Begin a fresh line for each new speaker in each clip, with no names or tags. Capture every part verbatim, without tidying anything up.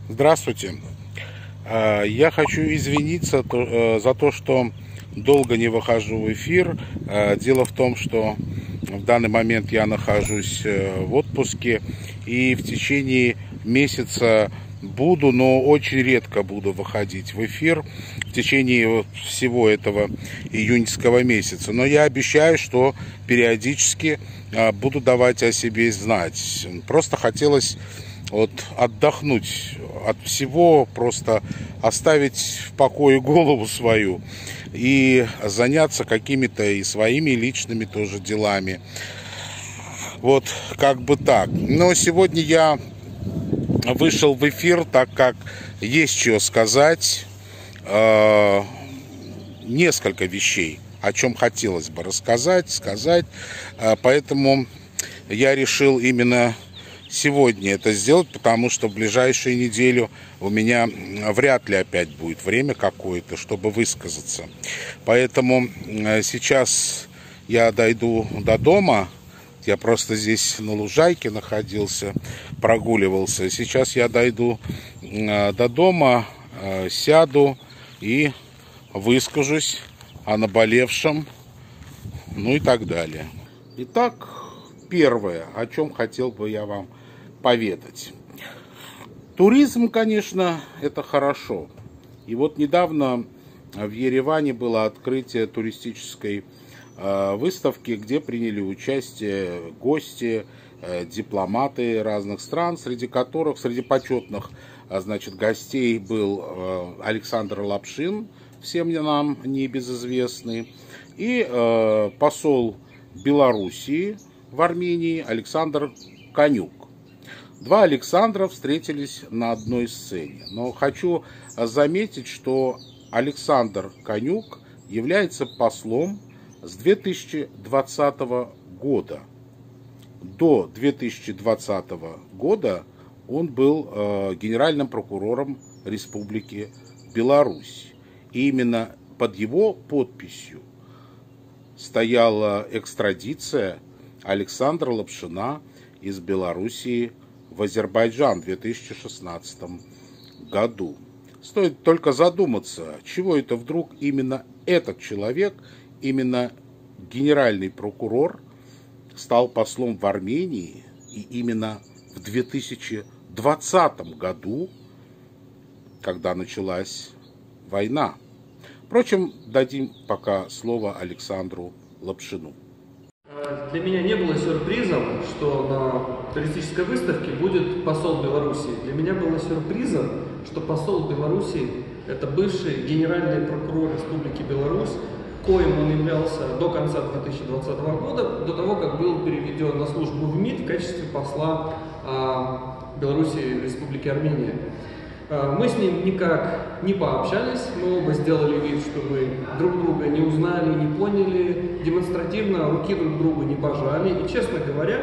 Здравствуйте. Я хочу извиниться за то, что долго не выхожу в эфир. Дело в том, что в данный момент я нахожусь в отпуске и в течение месяца буду, но очень редко буду выходить в эфир в течение всего этого июньского месяца. Но я обещаю, что периодически буду давать о себе знать. Просто хотелось вот отдохнуть от всего, просто оставить в покое голову свою и заняться какими-то и своими личными тоже делами. Вот как бы так. Но сегодня я вышел в эфир, так как есть что сказать. Э, несколько вещей, о чем хотелось бы рассказать, сказать. Э, поэтому я решил именно сегодня это сделать, потому что в ближайшую неделю у меня вряд ли опять будет время какое-то, чтобы высказаться. Поэтому сейчас я дойду до дома. Я просто здесь на лужайке находился, прогуливался. Сейчас я дойду до дома, сяду и выскажусь о наболевшем, ну и так далее. Итак, первое, о чем хотел бы я вам поведать. Туризм, конечно, это хорошо. И вот недавно в Ереване было открытие туристической э, выставки, где приняли участие гости, э, дипломаты разных стран, среди которых, среди почетных, э, значит, гостей был э, Александр Лапшин, всем нам небезызвестный, и э, посол Белоруссии в Армении Александр Конюк. Два Александра встретились на одной сцене. Но хочу заметить, что Александр Конюк является послом с две тысячи двадцатого года. До две тысячи двадцатого года он был э, генеральным прокурором Республики Беларусь. И именно под его подписью стояла экстрадиция Александра Лапшина из Белоруссии в Азербайджан в две тысячи шестнадцатом году. Стоит только задуматься, чего это вдруг именно этот человек, именно генеральный прокурор, стал послом в Армении, и именно в две тысячи двадцатом году, когда началась война. Впрочем, дадим пока слово Александру Лапшину.
Для меня не было сюрпризом, что на туристической выставке будет посол Беларуси. Для меня было сюрпризом, что посол Беларуси – это бывший генеральный прокурор Республики Беларусь, коим он являлся до конца две тысячи двадцатого года, до того, как был переведен на службу в МИД в качестве посла э, Беларуси в Республике Армения. Мы с ним никак не пообщались, мы оба сделали вид, что мы друг друга не узнали, не поняли, демонстративно руки друг другу не пожали. И, честно говоря,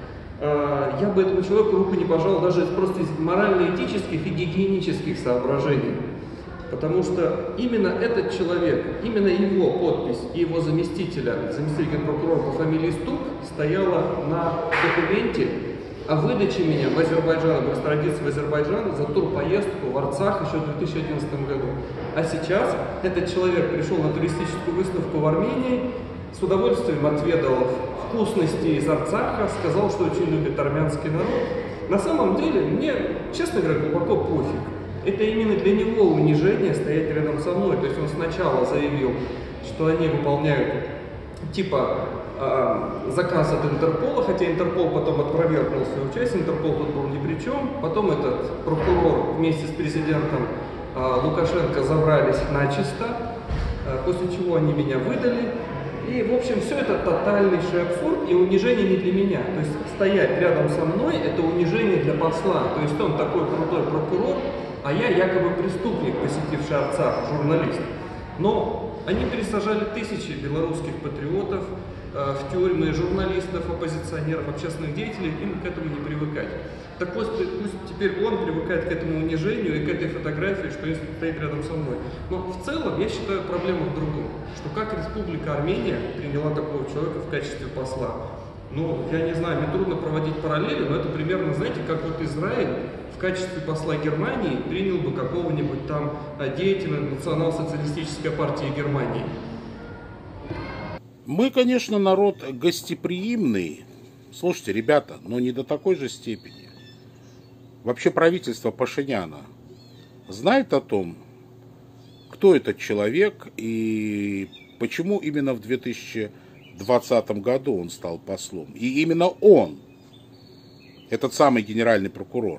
я бы этому человеку руку не пожал даже просто из морально-этических и гигиенических соображений. Потому что именно этот человек, именно его подпись и его заместителя, заместителя прокурора по фамилии Стук, стояла на документе о выдаче меня в Азербайджан, в экстрадиции в Азербайджан за турпоездку в Арцах еще в две тысячи одиннадцатом году. А сейчас этот человек пришел на туристическую выставку в Армении, с удовольствием отведал вкусности из Арцаха, сказал, что очень любит армянский народ. На самом деле, мне, честно говоря, глубоко пофиг. Это именно для него унижение стоять рядом со мной. То есть он сначала заявил, что они выполняют типа заказ от Интерпола, хотя Интерпол потом опровергнул свою часть, Интерпол тут был ни при чем. Потом этот прокурор вместе с президентом Лукашенко забрались начисто, после чего они меня выдали. И, в общем, все это тотальнейший абсурд и унижение не для меня. То есть стоять рядом со мной – это унижение для посла. То есть он такой крутой прокурор, а я якобы преступник, посетивший Арцах, журналист. Но они пересажали тысячи белорусских патриотов в тюрьмы, журналистов, оппозиционеров, общественных деятелей, им к этому не привыкать. Так пусть, пусть теперь он привыкает к этому унижению и к этой фотографии, что если стоит рядом со мной. Но в целом я считаю проблему в другом, что как Республика Армения приняла такого человека в качестве посла. Ну, я не знаю, мне трудно проводить параллели, но это примерно, знаете, как вот Израиль в качестве посла Германии принял бы какого-нибудь там деятеля национал-социалистической партии Германии?
Мы, конечно, народ гостеприимный. Слушайте, ребята, но не до такой же степени. Вообще правительство Пашиняна знает о том, кто этот человек и почему именно в две тысячи двадцатом году он стал послом. И именно он, этот самый генеральный прокурор.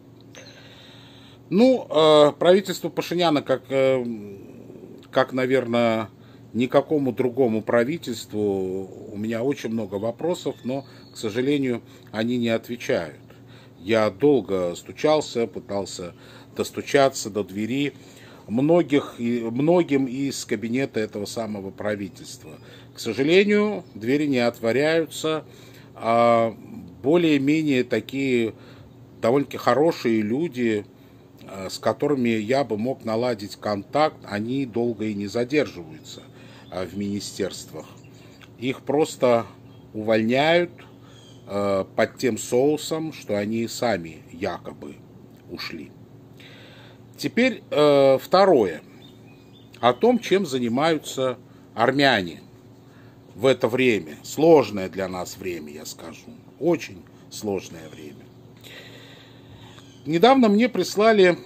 Ну, правительство Пашиняна, как, как, наверное, никакому другому правительству, у меня очень много вопросов, но, к сожалению, они не отвечают. Я долго стучался, пытался достучаться до двери многих, многим из кабинета этого самого правительства. К сожалению, двери не отворяются, а более-менее такие довольно-таки хорошие люди, с которыми я бы мог наладить контакт, они долго и не задерживаются в министерствах. Их просто увольняют под тем соусом, что они сами якобы ушли. Теперь второе. О том, чем занимаются армяне в это время. Сложное для нас время, я скажу. Очень сложное время. Недавно мне прислали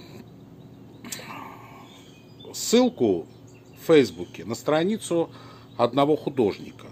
ссылку в Фейсбуке на страницу одного художника.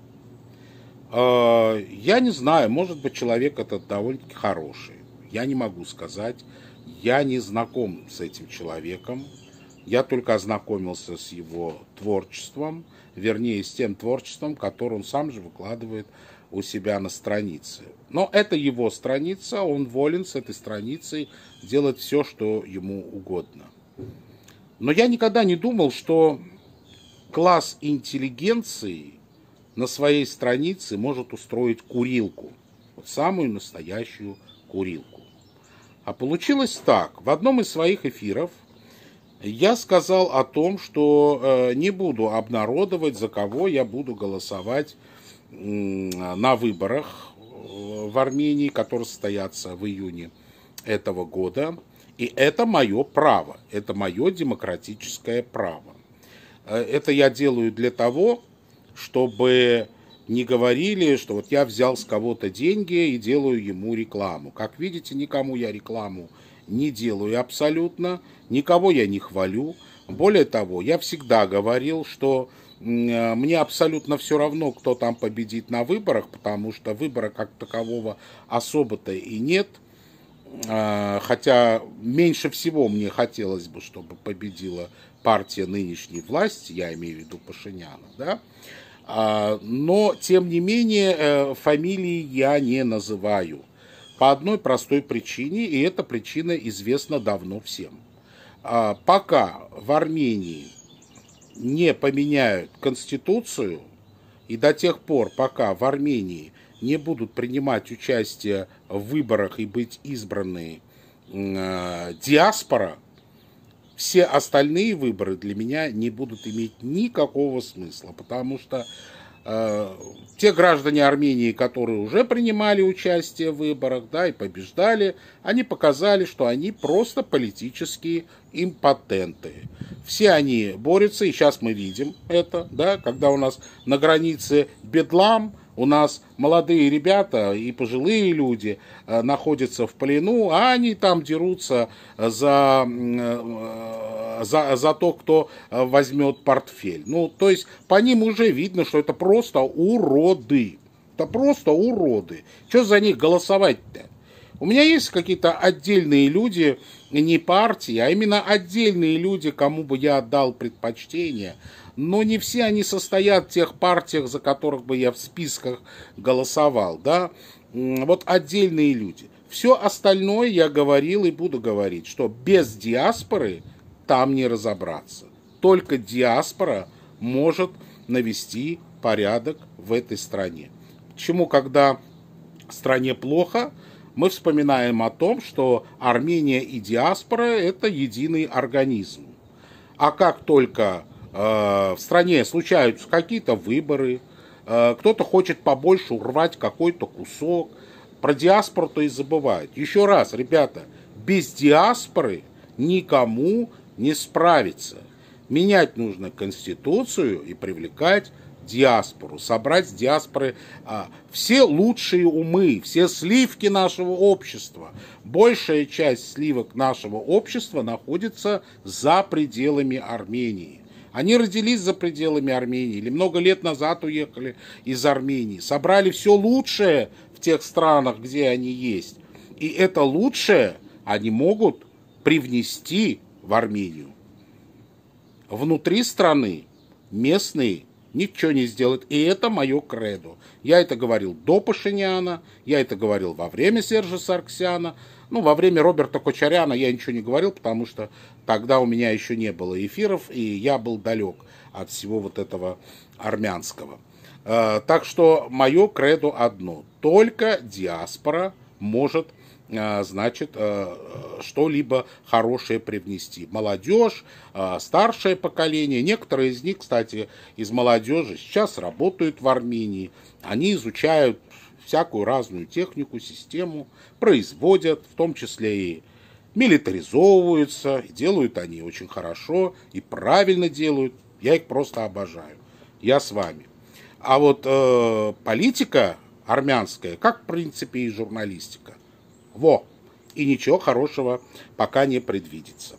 Я не знаю, может быть, человек этот довольно-таки хороший. Я не могу сказать. Я не знаком с этим человеком. Я только ознакомился с его творчеством, вернее, с тем творчеством, которое он сам же выкладывает у себя на странице. Но это его страница, он волен с этой страницей делать все, что ему угодно. Но я никогда не думал, что класс интеллигенции на своей странице может устроить курилку. Вот самую настоящую курилку. А получилось так. В одном из своих эфиров я сказал о том, что э, не буду обнародовать, за кого я буду голосовать э, на выборах в Армении, которые состоятся в июне этого года. И это мое право, это мое демократическое право. Это я делаю для того, чтобы не говорили, что вот я взял с кого-то деньги и делаю ему рекламу. Как видите, никому я рекламу не делаю абсолютно, никого я не хвалю. Более того, я всегда говорил, что мне абсолютно все равно, кто там победит на выборах, потому что выбора как такового особо-то и нет. Хотя меньше всего мне хотелось бы, чтобы победила партия нынешней власти, я имею в виду Пашиняна, да? Но, тем не менее, фамилии я не называю. По одной простой причине, и эта причина известна давно всем. Пока в Армении не поменяют конституцию, и до тех пор, пока в Армении не будут принимать участие в выборах и быть избраны э, диаспора, все остальные выборы для меня не будут иметь никакого смысла, потому что э, те граждане Армении, которые уже принимали участие в выборах, да, и побеждали, они показали, что они просто политические импотенты. Все они борются, и сейчас мы видим это, да, когда у нас на границе бедлам, у нас молодые ребята и пожилые люди э, находятся в плену, а они там дерутся за, э, за, за то, кто возьмет портфель. Ну, то есть по ним уже видно, что это просто уроды. Это просто уроды. Что за них голосовать-то? У меня есть какие-то отдельные люди, не партии, а именно отдельные люди, кому бы я отдал предпочтение. Но не все они состоят в тех партиях, за которых бы я в списках голосовал, да, вот отдельные люди. Все остальное я говорил и буду говорить, что без диаспоры там не разобраться. Только диаспора может навести порядок в этой стране. Почему, когда стране плохо, мы вспоминаем о том, что Армения и диаспора – это единый организм. А как только в стране случаются какие-то выборы, кто-то хочет побольше урвать какой-то кусок, про диаспору-то и забывают. Еще раз, ребята, без диаспоры никому не справиться. Менять нужно Конституцию и привлекать диаспору, собрать с диаспоры а, все лучшие умы, все сливки нашего общества. Большая часть сливок нашего общества находится за пределами Армении. Они родились за пределами Армении или много лет назад уехали из Армении, собрали все лучшее в тех странах, где они есть. И это лучшее они могут привнести в Армению. Внутри страны местные ничего не сделают. И это мое кредо. Я это говорил до Пашиняна, я это говорил во время Сержа Сарксяна. Ну, во время Роберта Кочаряна я ничего не говорил, потому что тогда у меня еще не было эфиров, и я был далек от всего вот этого армянского. Так что мое кредо одно. Только диаспора может, значит, что-либо хорошее привнести. Молодежь, старшее поколение. Некоторые из них, кстати, из молодежи сейчас работают в Армении. Они изучают всякую разную технику, систему, производят, в том числе и милитаризовываются. И делают они очень хорошо и правильно делают. Я их просто обожаю. Я с вами. А вот э, политика армянская, как в принципе и журналистика. Во! И ничего хорошего пока не предвидится.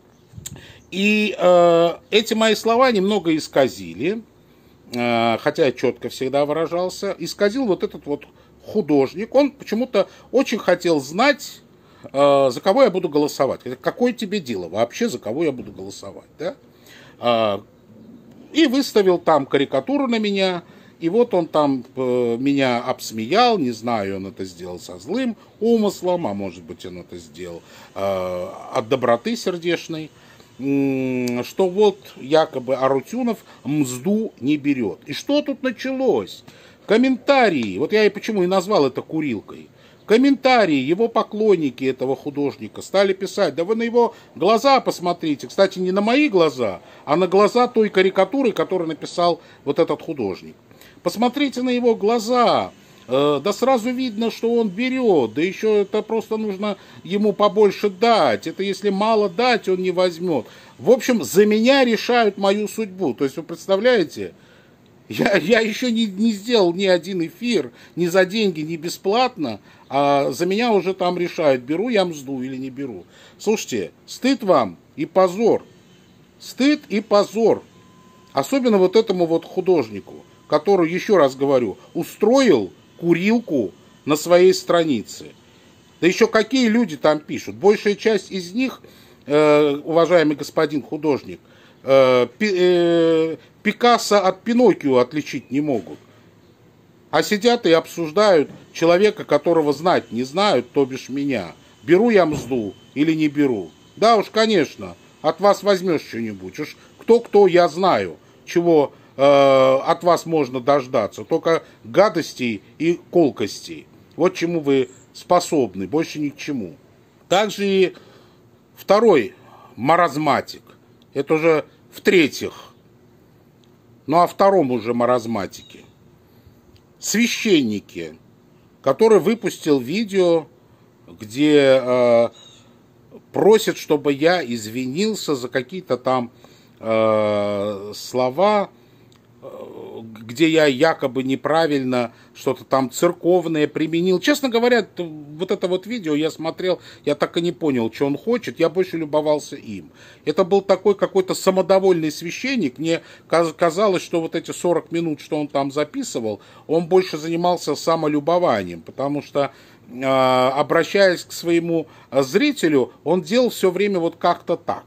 И э, эти мои слова немного исказили, э, хотя я четко всегда выражался, исказил вот этот вот художник. Он почему-то очень хотел знать, э, за кого я буду голосовать. Какое тебе дело вообще, за кого я буду голосовать, да? Э, и выставил там карикатуру на меня. И вот он там э, меня обсмеял, не знаю, он это сделал со злым умыслом, а может быть он это сделал э, от доброты сердечной, э, что вот якобы Арутюнов мзду не берет. И что тут началось? Комментарии, вот я и почему и назвал это курилкой. Комментарии, его поклонники этого художника стали писать, да вы на его глаза посмотрите, кстати, не на мои глаза, а на глаза той карикатуры, которую написал вот этот художник. Посмотрите на его глаза, э, да сразу видно, что он берет, да еще это просто нужно ему побольше дать, это если мало дать, он не возьмет. В общем, за меня решают мою судьбу, то есть вы представляете, я, я еще не, не сделал ни один эфир, ни за деньги, ни бесплатно, а за меня уже там решают, беру я мзду или не беру. Слушайте, стыд вам и позор, стыд и позор, особенно вот этому вот художнику, который, еще раз говорю, устроил курилку на своей странице. Да еще какие люди там пишут. Большая часть из них, э, уважаемый господин художник, э, пи, э, Пикассо от Пиноккио отличить не могут. А сидят и обсуждают человека, которого знать не знают, то бишь меня. Беру я мзду или не беру. Да уж, конечно, от вас возьмешь что-нибудь. Уж кто-кто, я знаю, чего от вас можно дождаться, только гадостей и колкостей. Вот чему вы способны, больше ни к чему. Также и второй маразматик, это уже в-третьих, ну а втором уже маразматике. Священники, который выпустил видео, где э, просит, чтобы я извинился за какие-то там э, слова, где я якобы неправильно что-то там церковное применил. Честно говоря, вот это вот видео я смотрел, я так и не понял, что он хочет, я больше любовался им. Это был такой какой-то самодовольный священник, мне казалось, что вот эти сорок минут, что он там записывал, он больше занимался самолюбованием, потому что, обращаясь к своему зрителю, он делал все время вот как-то так.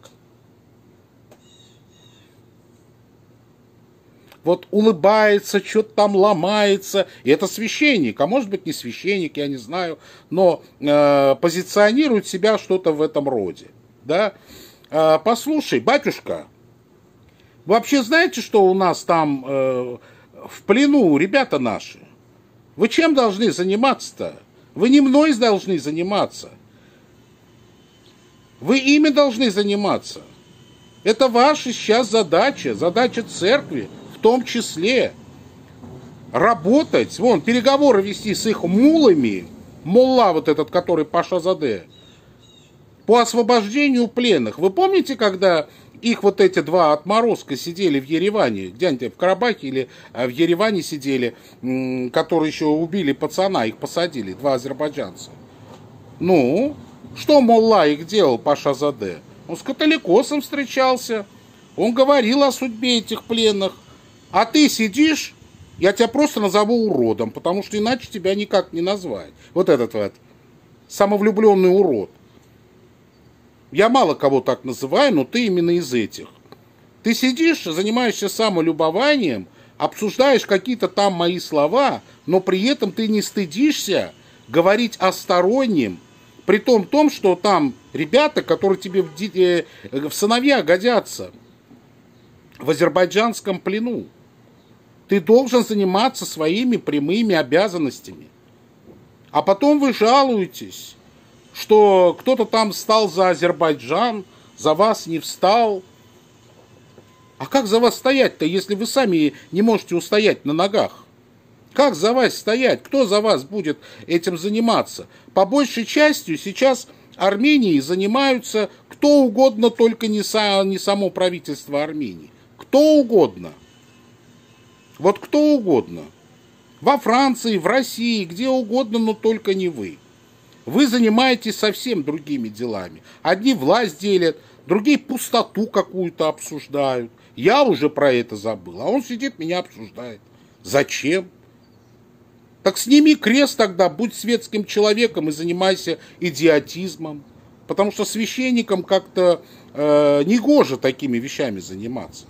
Вот улыбается, что-то там ломается. И это священник, а может быть не священник, я не знаю, но э, позиционирует себя что-то в этом роде. Да? Э, послушай, батюшка, вы вообще знаете, что у нас там э, в плену ребята наши? Вы чем должны заниматься-то? Вы не мной должны заниматься. Вы ими должны заниматься. Это ваша сейчас задача, задача церкви. В том числе работать, вон, переговоры вести с их мулами, мулла вот этот, который Пашазаде, по освобождению пленных. Вы помните, когда их вот эти два отморозка сидели в Ереване, где-нибудь в Карабахе или в Ереване сидели, которые еще убили пацана, их посадили, два азербайджанца. Ну, что Молла их делал, Паша Заде? Он с католикосом встречался, он говорил о судьбе этих пленных. А ты сидишь, я тебя просто назову уродом, потому что иначе тебя никак не назвать. Вот этот вот самовлюбленный урод. Я мало кого так называю, но ты именно из этих. Ты сидишь, занимаешься самолюбованием, обсуждаешь какие-то там мои слова, но при этом ты не стыдишься говорить о стороннем, при том, том, что там ребята, которые тебе в, ди- в сыновья годятся, в азербайджанском плену. Ты должен заниматься своими прямыми обязанностями. А потом вы жалуетесь, что кто-то там встал за Азербайджан, за вас не встал. А как за вас стоять-то, если вы сами не можете устоять на ногах? Как за вас стоять? Кто за вас будет этим заниматься? По большей части сейчас Арменией занимаются кто угодно, только не, са, не само правительство Армении. Кто угодно. Вот кто угодно. Во Франции, в России, где угодно, но только не вы. Вы занимаетесь совсем другими делами. Одни власть делят, другие пустоту какую-то обсуждают. Я уже про это забыл, а он сидит, меня обсуждает. Зачем? Так сними крест тогда, будь светским человеком и занимайся идиотизмом. Потому что священникам как-то э, негоже такими вещами заниматься.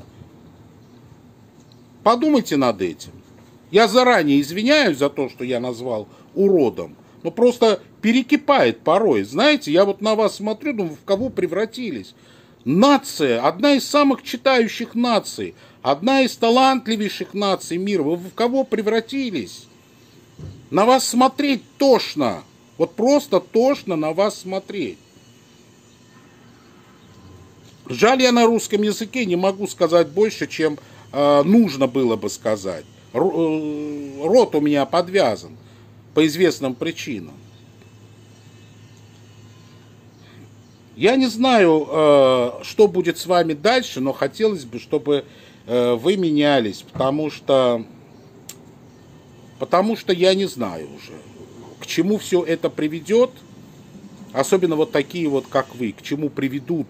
Подумайте над этим. Я заранее извиняюсь за то, что я назвал уродом. Но просто перекипает порой. Знаете, я вот на вас смотрю, думаю, в кого превратились. Нация, одна из самых читающих наций, одна из талантливейших наций мира. Вы в кого превратились? На вас смотреть тошно. Вот просто тошно на вас смотреть. Жаль, я на русском языке не могу сказать больше, чем э, нужно было бы сказать. Р, э, рот у меня подвязан по известным причинам. Я не знаю, э, что будет с вами дальше, но хотелось бы, чтобы э, вы менялись, потому что, потому что я не знаю уже, к чему все это приведет, особенно вот такие вот, как вы, к чему приведут.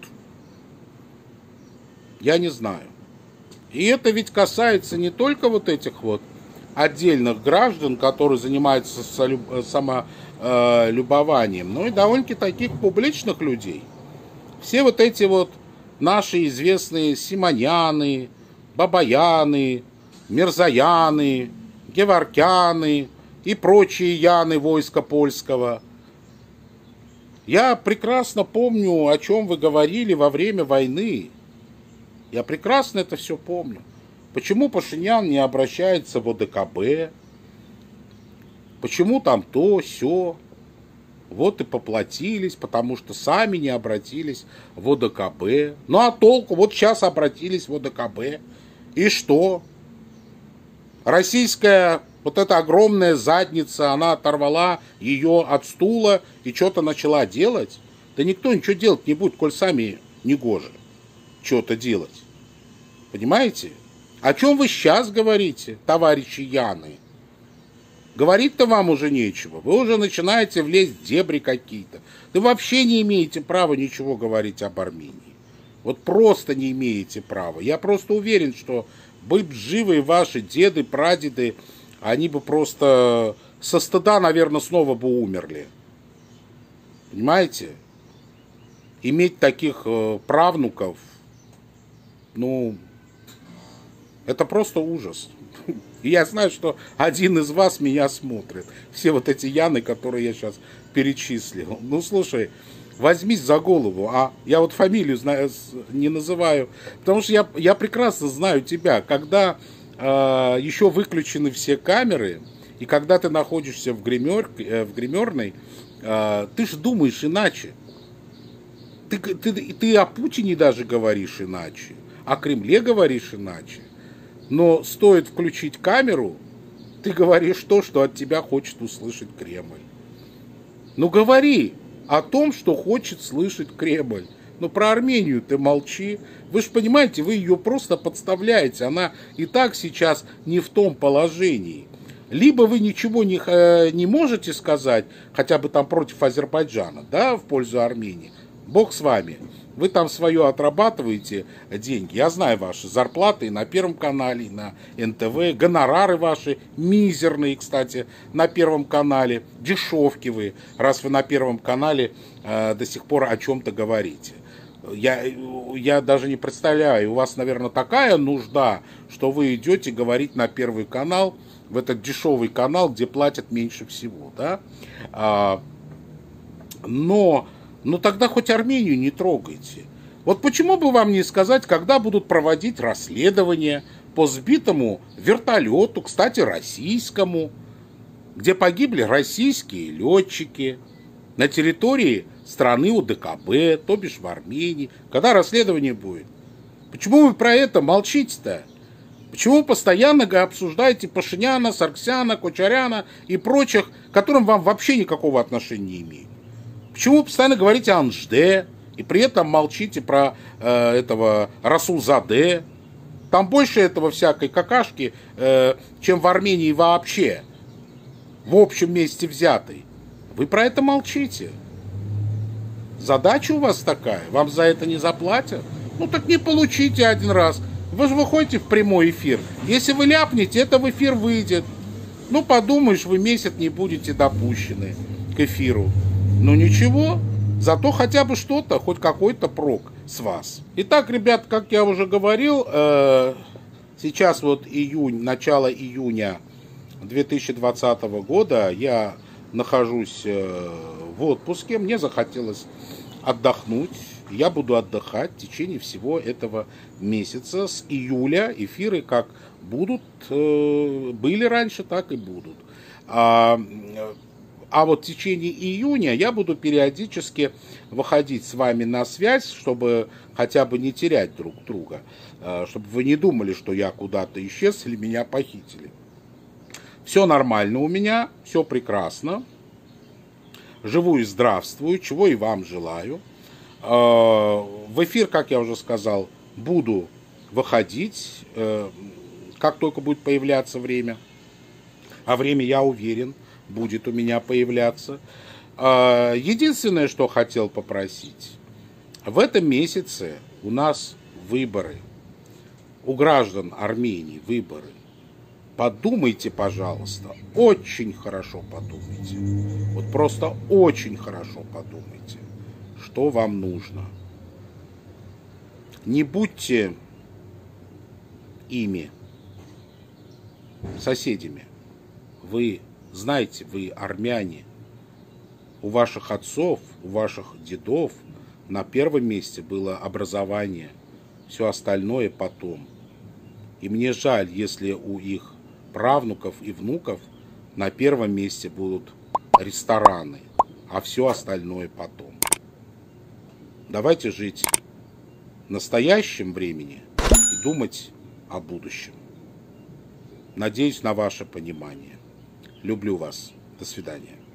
Я не знаю. И это ведь касается не только вот этих вот отдельных граждан, которые занимаются самолюбованием, но и довольно-таки таких публичных людей. Все вот эти вот наши известные Симоняны, Бабаяны, Мирзаяны, Геворкяны и прочие Яны войска польского. Я прекрасно помню, о чем вы говорили во время войны. Я прекрасно это все помню. Почему Пашинян не обращается в О Дэ Ка Бэ? Почему там то, сё? Вот и поплатились, потому что сами не обратились в О Дэ Ка Бэ. Ну а толку? Вот сейчас обратились в О Дэ Ка Бэ. И что? Российская вот эта огромная задница, она оторвала ее от стула и что-то начала делать? Да никто ничего делать не будет, коль сами негоже что-то делать. Понимаете? О чем вы сейчас говорите, товарищи Яны? Говорить-то вам уже нечего. Вы уже начинаете влезть в дебри какие-то. Вы вообще не имеете права ничего говорить об Армении. Вот просто не имеете права. Я просто уверен, что были бы живы ваши деды, прадеды, они бы просто со стыда, наверное, снова бы умерли. Понимаете? Иметь таких э, правнуков, ну, это просто ужас. И я знаю, что один из вас меня смотрит. Все вот эти Яны, которые я сейчас перечислил. Ну, слушай, возьмись за голову. А я вот фамилию знаю, не называю. Потому что я, я прекрасно знаю тебя. Когда э, еще выключены все камеры, и когда ты находишься в, гример, э, в гримерной, э, ты же думаешь иначе. Ты, ты, ты о Путине даже говоришь иначе. О Кремле говоришь иначе. Но стоит включить камеру, ты говоришь то, что от тебя хочет услышать Кремль. Ну говори, о том, что хочет слышать Кремль. Но про Армению ты молчи. Вы же понимаете, вы ее просто подставляете. Она и так сейчас не в том положении. Либо вы ничего не, не можете сказать, хотя бы там против Азербайджана, да, в пользу Армении. Бог с вами. Вы там свое отрабатываете деньги. Я знаю ваши зарплаты и на Первом канале, и на эн тэ вэ. Гонорары ваши мизерные, кстати, на Первом канале. Дешевки вы, раз вы на Первом канале э, до сих пор о чем-то говорите. Я, я даже не представляю, у вас, наверное, такая нужда, что вы идете говорить на Первый канал, в этот дешевый канал, где платят меньше всего, да? А, но, но тогда хоть Армению не трогайте. Вот почему бы вам не сказать, когда будут проводить расследование по сбитому вертолету, кстати, российскому, где погибли российские летчики на территории страны о дэ ка бэ, то бишь в Армении, когда расследование будет. Почему вы про это молчите-то? Почему вы постоянно обсуждаете Пашиняна, Сарксяна, Кочаряна и прочих, к которым вам вообще никакого отношения не имеют? Почему вы постоянно говорите о Анжде и при этом молчите про э, этого Расулзаде? Там больше этого всякой какашки, э, чем в Армении вообще, в общем месте взятой. Вы про это молчите. Задача у вас такая, вам за это не заплатят? Ну так не получите один раз. Вы же выходите в прямой эфир. Если вы ляпнете, это в эфир выйдет. Ну подумаешь, вы месяц не будете допущены к эфиру. Ну ничего, зато хотя бы что-то, хоть какой-то прок с вас. Итак, ребят, как я уже говорил, э, сейчас вот июнь, начало июня две тысячи двадцатого года я нахожусь э, в отпуске, мне захотелось отдохнуть. Я буду отдыхать в течение всего этого месяца. С июля эфиры как будут, э, были раньше, так и будут. А, а вот в течение июня я буду периодически выходить с вами на связь, чтобы хотя бы не терять друг друга. Э, чтобы вы не думали, что я куда-то исчез или меня похитили. Все нормально у меня, все прекрасно. Живу и здравствую, чего и вам желаю. В эфир, как я уже сказал, буду выходить, как только будет появляться время. А время, я уверен, будет у меня появляться. Единственное, что хотел попросить. В этом месяце у нас выборы. У граждан Армении выборы. Подумайте, пожалуйста, очень хорошо подумайте. Вот просто очень хорошо подумайте, что вам нужно. Не будьте ими, соседями. Вы знаете, вы армяне. У ваших отцов, у ваших дедов на первом месте было образование. Все остальное потом. И мне жаль, если у их правнуков и внуков на первом месте будут рестораны, а все остальное потом. Давайте жить в настоящем времени и думать о будущем. Надеюсь на ваше понимание. Люблю вас. До свидания.